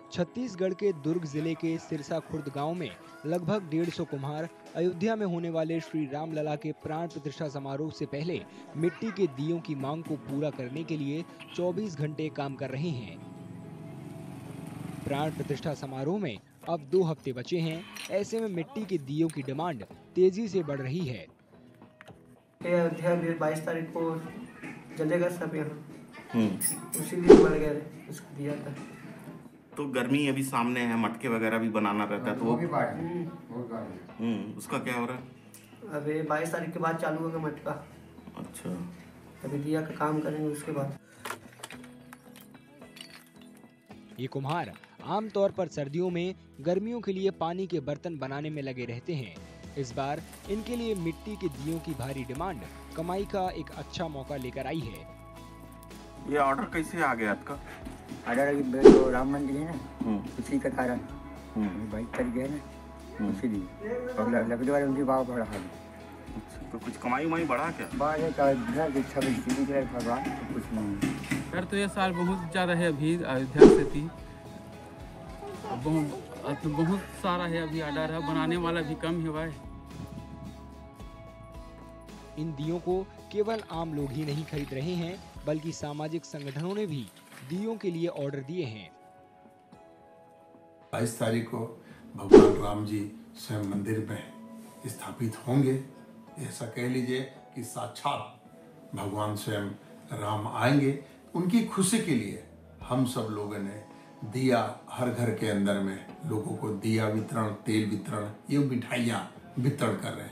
छत्तीसगढ़ के दुर्ग जिले के सिरसा खुर्द गांव में लगभग 150 कुम्हार अयोध्या में होने वाले श्री रामलला के प्राण प्रतिष्ठा समारोह से पहले मिट्टी के दियों की मांग को पूरा करने के लिए 24 घंटे काम कर रहे हैं। प्राण प्रतिष्ठा समारोह में अब 2 हफ्ते बचे हैं। ऐसे में मिट्टी के दियों की डिमांड तेजी से बढ़ रही है। अयोध्या में 22 तारीख को जलेगा सब यहाँ, उसीलिए बढ़ गया उसको दिया था। तो गर्मी अभी सामने है, मटके वगैरह भी बनाना रहता है, तो वो भी उसका क्या हो रहा है? अभी 22 तारीख के बाद चालू होगा मटका। अच्छा, अभी दिया का काम करेंगे उसके बाद। ये कुम्हार आमतौर पर सर्दियों में गर्मियों के लिए पानी के बर्तन बनाने में लगे रहते हैं। इस बार इनके लिए मिट्टी के दियों की भारी डिमांड कमाई का एक अच्छा मौका लेकर आई है। ये ऑर्डर कैसे आ गया आपका? ऑर्डर जो राम मंदिर है ना, उसी का कारण 22 तारीख है ना, इसीलिए और लकड़ी वाले उनकी भाव बढ़ा है। तो कुछ कमाई बढ़ा क्या? भगवान कुछ नहीं। सर तो ये साल बहुत ज़्यादा है, अभी अयोध्या से थी, बहुत सारा है अभी ऑर्डर है, बनाने वाला भी कम है भाई। इन दियों को केवल आम लोग ही नहीं खरीद रहे हैं, बल्कि सामाजिक संगठनों ने भी दियों के लिए ऑर्डर दिए हैं। 22 तारीख को भगवान राम जी स्वयं मंदिर में स्थापित होंगे। ऐसा कह लीजिए कि साक्षात भगवान स्वयं राम आएंगे। उनकी खुशी के लिए हम सब लोगों ने दिया, हर घर के अंदर में लोगों को दिया वितरण, तेल वितरण, ये मिठाइयाँ वितरण कर रहे हैं।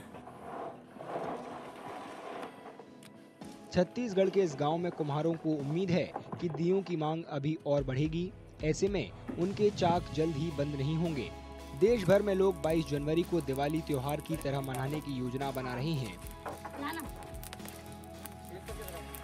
छत्तीसगढ़ के इस गांव में कुम्हारों को उम्मीद है कि दियों की मांग अभी और बढ़ेगी। ऐसे में उनके चाक जल्द ही बंद नहीं होंगे। देश भर में लोग 22 जनवरी को दिवाली त्योहार की तरह मनाने की योजना बना रहे हैं।